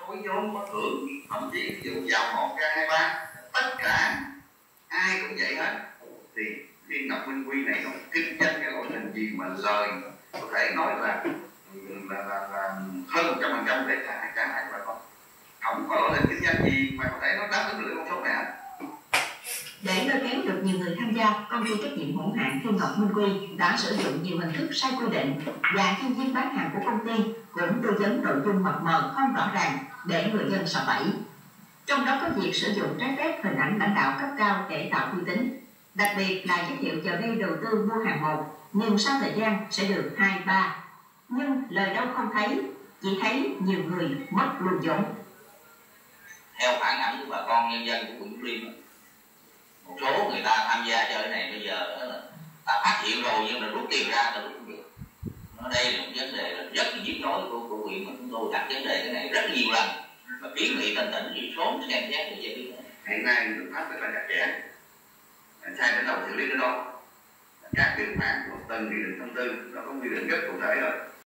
có vốn có thưởng, thậm chí ví dụ vào 1, 2, 2, 3, tất cả ai cũng vậy hết. Thì viên Ngọc Minh Quy này nó kinh doanh cái loại hình gì mà lời có thể nói là hơn 100% để trả lại bà con. Không có loại hình kinh doanh gì mà có thể nó đáp ứng được con số này. Để lôi kéo được nhiều người tham gia, công ty trách nhiệm hữu hạn Thiên Ngọc Minh Quy đã sử dụng nhiều hình thức sai quy định và nhân viên bán hàng của công ty cũng tư vấn nội dung mập mờ không rõ ràng để người dân sợ bẫy. Trong đó có việc sử dụng trái phép hình ảnh lãnh đạo cấp cao để tạo uy tín, đặc biệt là giới thiệu vào đây đầu tư mua hàng một nhưng sau thời gian sẽ được 2, 3. Nhưng lời đâu không thấy, chỉ thấy nhiều người mất luôn vốn. Theo phản ảnh của bà con nhân dân của quận Liêm, một số người ta tham gia chơi này bây giờ đó là ta phát hiện rồi nhưng mà rút tiền ra ta rút không được. Đây là một vấn đề rất là nhức nhối của huyện mà chúng tôi đặt vấn đề cái này rất nhiều lần và kiến nghị tỉnh thì sớm xem xét để giải quyết. Hiện nay luật pháp rất là chặt chẽ, sai đến đâu xử lý đến đó. Các điều khoản của từng nghị định thông tư nó có quy định rất cụ thể rồi.